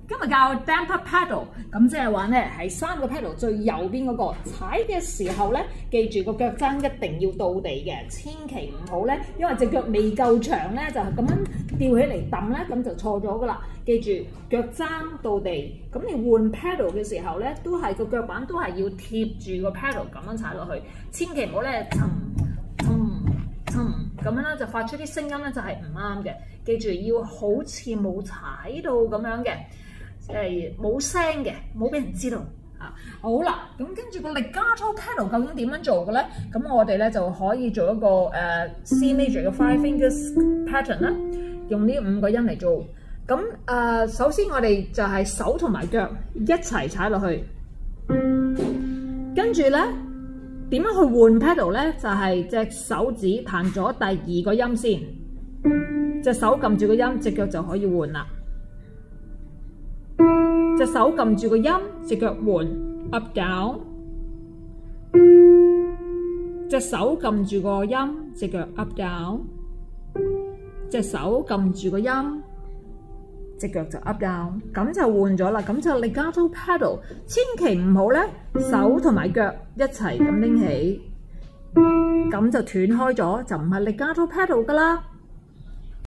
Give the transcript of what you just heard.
今日教 damper pedal， 咁即係話咧係3個 pedal 最右邊嗰個踩嘅時候咧，記住個腳踭一定要到地嘅，千祈唔好咧，因為隻腳未夠長咧，就係咁樣吊起嚟揼咧，咁就錯咗噶啦。記住腳踭到地，咁你換 pedal 嘅時候咧，都係個腳板都係要貼住個 pedal 咁樣踩落去，千祈唔好咧咁樣咧就發出啲聲音咧就係唔啱嘅。記住要好似冇踩到咁樣嘅。冇聲嘅，冇俾人知道啊！好啦，咁跟住個 legato pedal 究竟點樣做嘅咧？咁我哋咧就可以做一個C major 嘅 five fingers pattern 啦，用呢5個音嚟做。咁首先我哋就係手同埋腳一齊踩落去，跟住咧點樣去換 pedal 咧？就係隻手指彈咗第2個音先，隻手撳住個音，隻腳就可以換啦。隻手撳住個音，隻腳換 up down， 隻手撳住個音，隻腳 up down， 隻手撳住個音，隻腳就 up down， 咁就換咗啦。咁就 legato pedal， 千祈唔好咧手同埋腳一齊咁拎起，咁就斷開咗，就唔係 legato pedal噶啦。